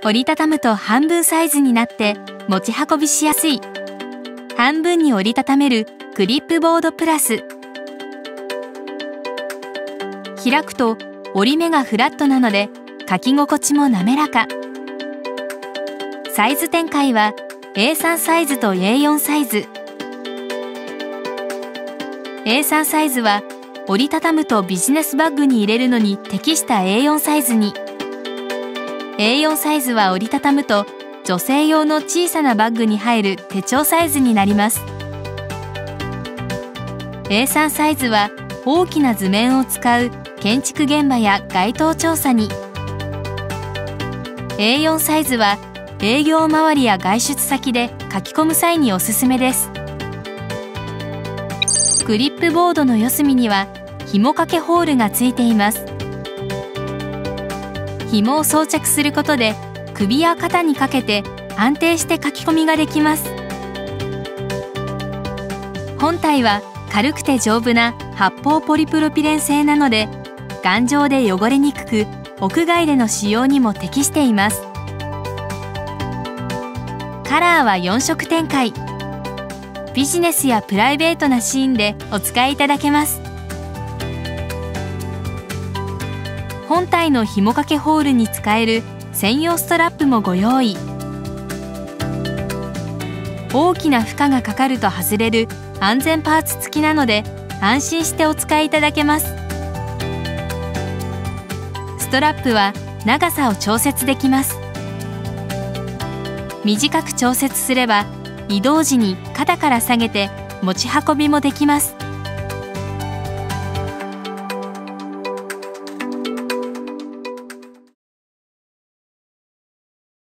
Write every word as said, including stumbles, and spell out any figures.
折りたたむと半分サイズになって持ち運びしやすい半分に折りたためるクリップボードプラス。開くと折り目がフラットなので書き心地も滑らか。サイズ展開は エースリー サイズと エーフォー サイズ。エースリー サイズは折りたたむとビジネスバッグに入れるのに適した エーフォー サイズに。エーフォー サイズは折りたたむと女性用の小さなバッグに入る手帳サイズになります。エースリー サイズは大きな図面を使う建築現場や街頭調査に。エーフォー サイズは営業周りや外出先で書き込む際におすすめです。クリップボードの四隅には紐掛けホールがついています。紐を装着することで首や肩にかけて安定して書き込みができます。本体は軽くて丈夫な発泡ポリプロピレン製なので頑丈で汚れにくく屋外での使用にも適しています。カラーはよん色展開。ビジネスやプライベートなシーンでお使いいただけます。本体の紐掛けホールに使える専用ストラップもご用意。大きな負荷がかかると外れる安全パーツ付きなので安心してお使いいただけます。ストラップは長さを調節できます。短く調節すれば移動時に肩から下げて持ち運びもできます。